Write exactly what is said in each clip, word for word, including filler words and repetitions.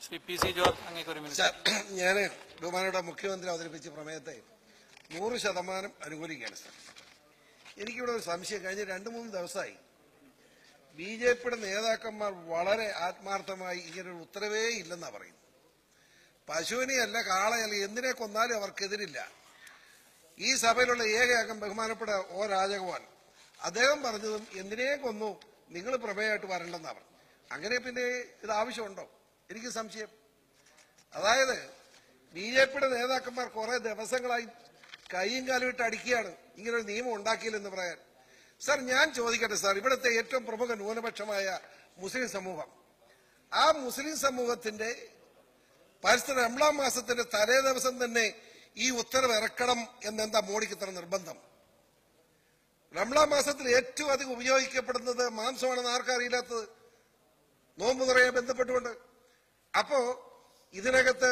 ഞാൻ ബഹുമാനയുടെ മുഖ്യമന്ത്രി അവതരിപ്പിച്ച പ്രമേയത്തെ നൂറ് ശതമാനം അനുകൂലിക്കുകയാണ് സാർ. എനിക്കിവിടെ ഒരു സംശയം, കഴിഞ്ഞ രണ്ടു മൂന്ന് ദിവസമായി ബി ജെ പിയുടെ നേതാക്കന്മാർ വളരെ ആത്മാർത്ഥമായി ഇങ്ങനൊരു ഉത്തരവേ ഇല്ലെന്നാണ് പറയുന്നത്. പശുവിനെയല്ല കാളയല്ല എന്തിനെ കൊന്നാലും അവർക്കെതിരില്ല. ഈ സഭയിലുള്ള ഏക അംഗം ബഹുമാനപ്പെട്ട ഒ രാജഗോപാൽ അദ്ദേഹം പറഞ്ഞതും എന്തിനെ കൊന്നു, നിങ്ങൾ പ്രമേയമായിട്ട് വരണ്ടെന്നാണ് പറഞ്ഞു. അങ്ങനെ പിന്നെ ഇത് ആവശ്യമുണ്ടോ? എനിക്ക് സംശയം. അതായത് ബി ജെ പിയുടെ നേതാക്കന്മാർ കുറെ ദിവസങ്ങളായി കൈയും കാലും ഇട്ട് അടിക്കുകയാണ് ഇങ്ങനൊരു നിയമം ഉണ്ടാക്കിയില്ലെന്ന് പറയാൻ. സാർ, ഞാൻ ചോദിക്കട്ടെ സാർ, ഇവിടുത്തെ ഏറ്റവും പ്രമുഖ ന്യൂനപക്ഷമായ മുസ്ലിം സമൂഹം, ആ മുസ്ലിം സമൂഹത്തിന്റെ പരിസ്ഥിതി രണ്ടാം മാസത്തിന്റെ തലേ ദിവസം തന്നെ ഈ ഉത്തരവ് ഇറക്കണം എന്നെന്താ മോഡിക്ക് ഇത്ര നിർബന്ധം? രണ്ടാം മാസത്തിൽ ഏറ്റവും അധികം ഉപയോഗിക്കപ്പെടുന്നത് മാംസമാണെന്ന് ആർക്കറിയില്ലാത്തത്? നോമ്പ് തുറയെ ബന്ധപ്പെട്ടുകൊണ്ട്. അപ്പോ ഇതിനകത്ത്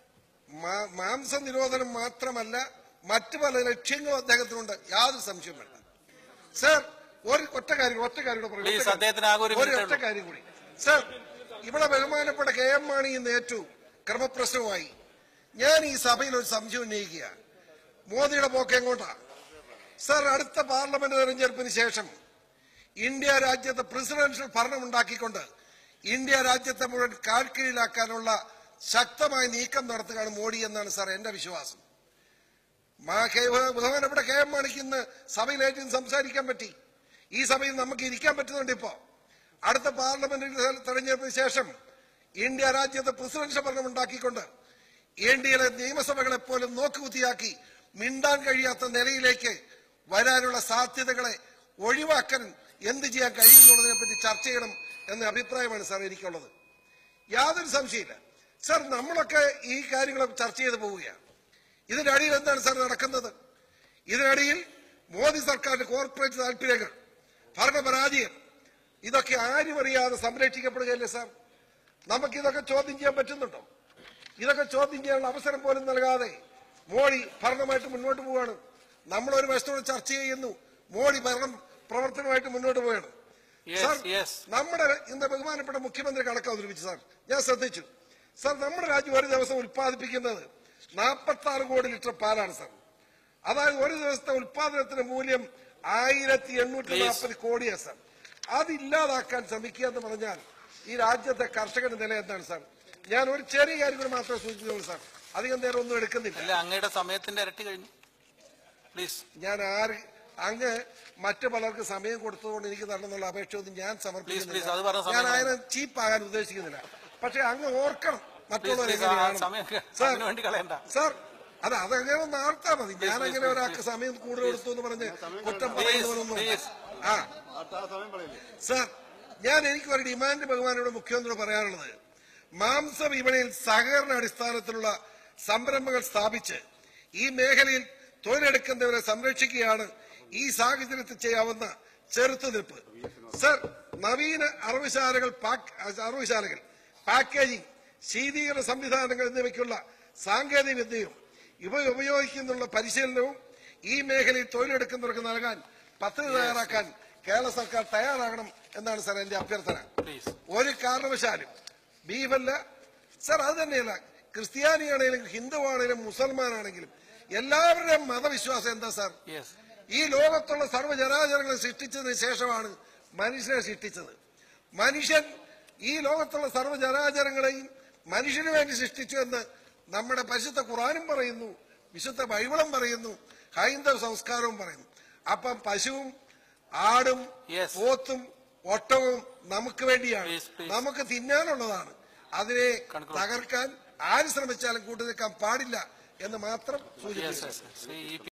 മാംസ നിരോധനം മാത്രമല്ല, മറ്റു പല ലക്ഷ്യങ്ങളും അദ്ദേഹത്തിനുണ്ട്, യാതൊരു സംശയം വേണ്ട. സർ, ഒരു ഒറ്റ കാര്യം ഒറ്റ കാര്യം ഒരു ഒറ്റ കാര്യം കൂടി സർ, ഇവിടെ ബഹുമാനപ്പെട്ട കെ എം മാണി ഇന്ന് ഏറ്റു ക്രമപ്രശ്നവുമായി. ഞാൻ ഈ സഭയിൽ ഒരു സംശയം ഉന്നയിക്കുക, മോദിയുടെ പോക്ക് എങ്ങോട്ടാ? സർ, അടുത്ത പാർലമെന്റ് തെരഞ്ഞെടുപ്പിന് ശേഷം ഇന്ത്യ രാജ്യത്ത് പ്രസിഡൻഷ്യൽ ഭരണം ഉണ്ടാക്കിക്കൊണ്ട് ഇന്ത്യ രാജ്യത്തെ മുഴുവൻ കാൽക്കീഴിലാക്കാനുള്ള ശക്തമായ നീക്കം നടത്തുകയാണ് മോഡി എന്നാണ് സാർ എന്റെ വിശ്വാസം. ബഹുമാനപ്പെട്ട കെ എം മാണിക്ക് ഇന്ന് സഭയിലേറ്റും സംസാരിക്കാൻ പറ്റി. ഈ സഭയിൽ നമുക്ക് ഇരിക്കാൻ പറ്റുന്നുണ്ട്. ഇപ്പോ അടുത്ത പാർലമെന്റ് തെരഞ്ഞെടുപ്പിന് ശേഷം ഇന്ത്യ രാജ്യത്ത് പ്രസിഡൻഷ്യൽ ഭരണം ഉണ്ടാക്കിക്കൊണ്ട് ഇന്ത്യയിലെ നിയമസഭകളെ പോലും നോക്കുകുത്തിയാക്കി മിണ്ടാൻ കഴിയാത്ത നിലയിലേക്ക് വരാനുള്ള സാധ്യതകളെ ഒഴിവാക്കാൻ എന്ത് ചെയ്യാൻ കഴിയുന്നുള്ളതിനെ പറ്റി ചർച്ച ചെയ്യണം എന്ന അഭിപ്രായമാണ് സാർ എനിക്കുള്ളത്. യാതൊരു സംശയമില്ല സാർ, നമ്മളൊക്കെ ഈ കാര്യങ്ങളൊക്കെ ചർച്ച ചെയ്ത് പോവുകയാണ്. ഇതിനടിയിൽ എന്താണ് സാർ നടക്കുന്നത്? ഇതിനടിയിൽ മോദി സർക്കാരിന്റെ കോർപ്പറേറ്റ് താല്പര്യങ്ങൾ, ഭരണപരാജയം, ഇതൊക്കെ ആരും അറിയാതെ സംരക്ഷിക്കപ്പെടുകയല്ലേ സാർ? നമുക്കിതൊക്കെ ചോദ്യം ചെയ്യാൻ പറ്റുന്നുണ്ടോ? ഇതൊക്കെ ചോദ്യം ചെയ്യാനുള്ള അവസരം പോലും നൽകാതെ മോഡി ഭരണമായിട്ട് മുന്നോട്ട് പോവുകയാണ്. നമ്മളൊരു വശത്തോട് ചർച്ച ചെയ്യുന്നു, മോഡി ഭരണം പ്രവർത്തനമായിട്ട് മുന്നോട്ട് പോവുകയാണ്. സാർ, നമ്മുടെ ഇന്ന് ബഹുമാനപ്പെട്ട മുഖ്യമന്ത്രി കണക്ക് അവതരിപ്പിച്ചു സാർ, ഞാൻ ശ്രദ്ധിച്ചു സാർ. നമ്മുടെ രാജ്യം ഒരു ദിവസം ഉൽപ്പാദിപ്പിക്കുന്നത് നാൽപ്പത്തി ആറ് കോടി ലിറ്റർ പാലാണ് സാർ. അതായത് ഒരു ദിവസത്തെ ഉൽപാദനത്തിന്റെ മൂല്യം ആയിരത്തി എണ്ണൂറ്റി നാൽപ്പത് കോടിയാണ് സാർ. അതില്ലാതാക്കാൻ ശ്രമിക്കുക എന്ന് പറഞ്ഞാൽ ഈ രാജ്യത്തെ കർഷകന്റെ നില എന്താണ് സാർ? ഞാൻ ഒരു ചെറിയ കാര്യം കൂടി മാത്രമേ സൂചിപ്പിച്ചുള്ളൂ സാർ, അധികം നേരം ഒന്നും എടുക്കുന്നില്ല. അങ്ങയുടെ സമയത്തിന്റെ ഇരട്ടി കഴിഞ്ഞു. പ്ലീസ്, ഞാൻ ആര് അങ്ങ് മറ്റു പലർക്ക് സമയം കൊടുത്തതുകൊണ്ട് എനിക്ക് തരണമെന്നുള്ള അപേക്ഷയൊന്നും ഞാൻ സമർപ്പിക്കുന്നില്ല. ഞാൻ അതിനെ ചീപ്പാകാൻ ഉദ്ദേശിക്കുന്നില്ല. പക്ഷെ അങ്ങ് ഓർക്കണം മറ്റുള്ളവരെ സാർ. അത് അതങ്ങനെ ഒന്ന് ആർത്താ മതി. ഞാൻ അങ്ങനെ ഒരാൾക്ക് സമയം കൂടുതൽ കൊടുത്തു എന്ന് പറഞ്ഞ് കുറ്റം പറയുന്നവരൊന്നും ആ സാർ. ഞാൻ എനിക്ക് ഒരു ഡിമാൻഡ് ബഹുമാനോട് മുഖ്യമന്ത്രിയോട് പറയാനുള്ളത്, മാംസ വിപണിയിൽ സഹകരണ അടിസ്ഥാനത്തിലുള്ള സംരംഭങ്ങൾ സ്ഥാപിച്ച് ഈ മേഖലയിൽ തൊഴിലെടുക്കുന്നവരെ സംരക്ഷിക്കുകയാണ് ഈ സാഹചര്യത്തിൽ ചെയ്യാവുന്ന ചെറുത്തുനിൽപ്പ്. സർ, നവീന അറവുശാലകൾ അറവുശാലകൾ പാക്കേജിംഗ്, ശീതീകരണ സംവിധാനങ്ങൾ എന്നിവയ്ക്കുള്ള സാങ്കേതിക വിദ്യയും ഇവ ഉപയോഗിക്കുന്നുള്ള പരിശീലനവും ഈ മേഖലയിൽ തൊഴിലെടുക്കുന്നവർക്ക് നൽകാൻ പദ്ധതി തയ്യാറാക്കാൻ കേരള സർക്കാർ തയ്യാറാകണം എന്നാണ് സാർ എന്റെ അഭ്യർത്ഥന. ഒരു കാരണവശാലും ബീഫല്ല സാർ, അത് തന്നെയല്ല, ക്രിസ്ത്യാനിയാണെങ്കിലും ഹിന്ദു ആണെങ്കിലും മുസൽമാനാണെങ്കിലും എല്ലാവരുടെയും മതവിശ്വാസം എന്താ സാർ? ഈ ലോകത്തുള്ള സർവ്വചരാചരങ്ങളെ സൃഷ്ടിച്ചതിന് ശേഷമാണ് മനുഷ്യനെ സൃഷ്ടിച്ചത്. മനുഷ്യൻ ഈ ലോകത്തുള്ള സർവ്വചരാചരങ്ങളെയും മനുഷ്യന് വേണ്ടി സൃഷ്ടിച്ചു എന്ന് നമ്മുടെ പരിശുദ്ധ ഖുർആനും പറയുന്നു, വിശുദ്ധ ബൈബിളും പറയുന്നു, ഹൈന്ദവ സംസ്കാരവും പറയുന്നു. അപ്പം പശുവും ആടും പോത്തും ഒട്ടകവും നമുക്ക് വേണ്ടിയാണ്, നമുക്ക് തിന്നാനുള്ളതാണ്. അതിനെ തകർക്കാൻ ആര് ശ്രമിച്ചാലും കൂട്ടുനിൽക്കാൻ പാടില്ല എന്ന് മാത്രം സൂചിപ്പിച്ചു.